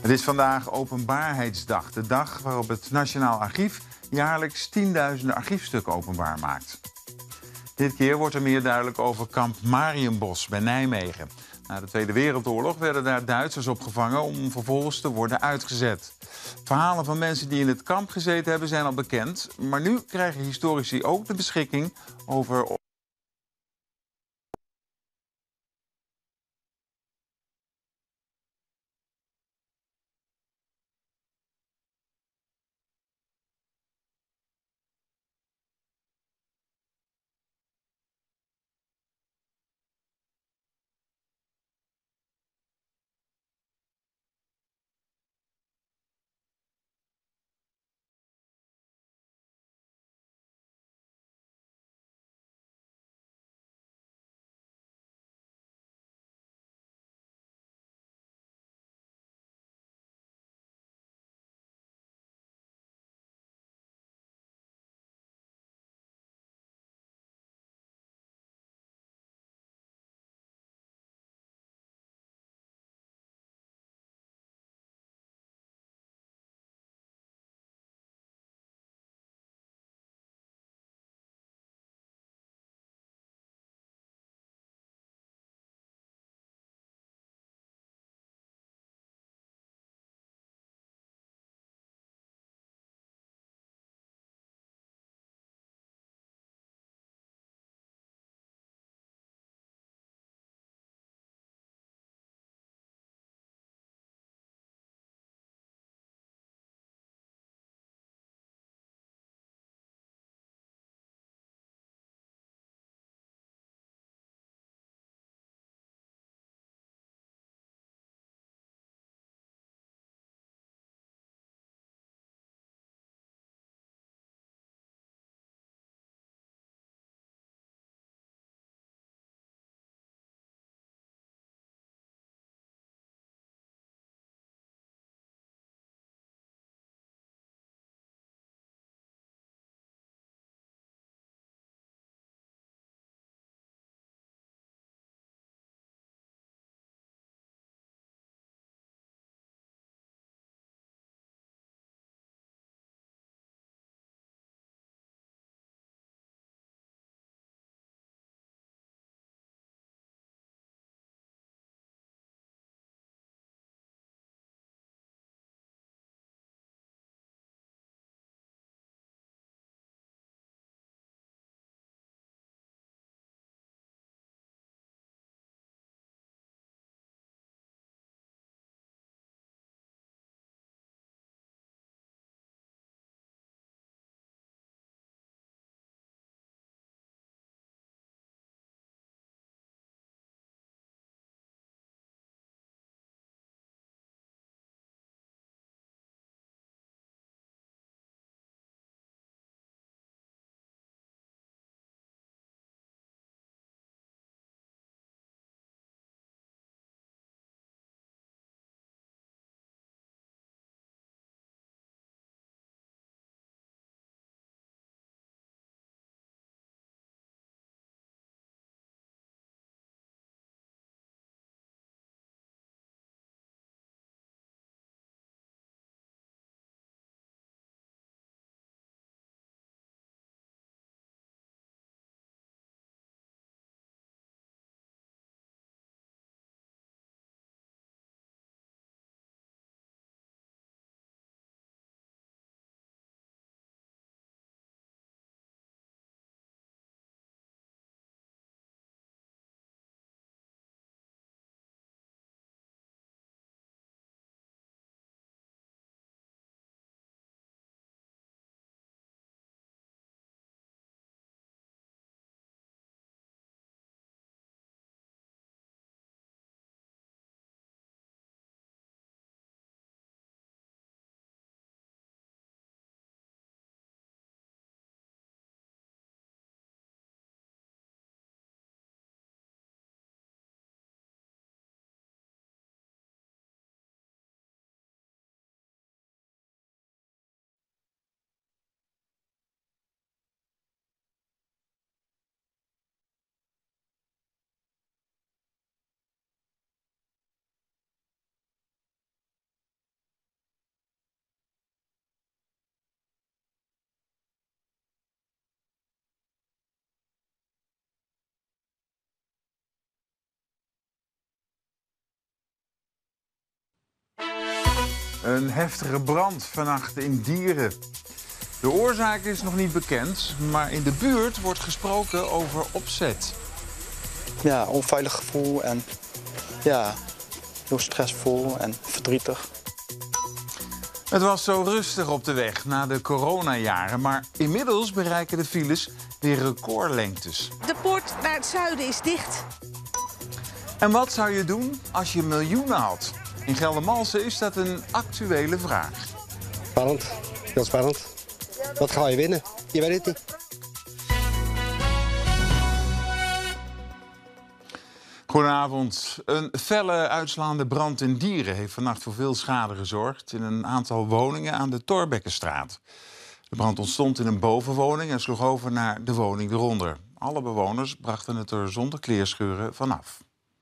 Het is vandaag Openbaarheidsdag, de dag waarop het Nationaal Archief jaarlijks tienduizenden archiefstukken openbaar maakt. Dit keer wordt er meer duidelijk over kamp Mariënbos bij Nijmegen. Na de Tweede Wereldoorlog werden daar Duitsers opgevangen om vervolgens te worden uitgezet. Verhalen van mensen die in het kamp gezeten hebben zijn al bekend, maar nu krijgen historici ook de beschikking over Een heftige brand vannacht in Dieren. De oorzaak is nog niet bekend, maar in de buurt wordt gesproken over opzet. Ja, onveilig gevoel en ja, heel stressvol en verdrietig. Het was zo rustig op de weg na de coronajaren, maar inmiddels bereiken de files weer recordlengtes. De poort naar het zuiden is dicht. En wat zou je doen als je miljoenen had? In Geldermalsen is dat een actuele vraag. Spannend, heel spannend. Wat ga je winnen? Je weet het niet. Goedenavond. Een felle uitslaande brand in Dieren heeft vannacht voor veel schade gezorgd in een aantal woningen aan de Thorbeckenstraat. De brand ontstond in een bovenwoning en sloeg over naar de woning eronder. Alle bewoners brachten het er zonder kleerscheuren vanaf.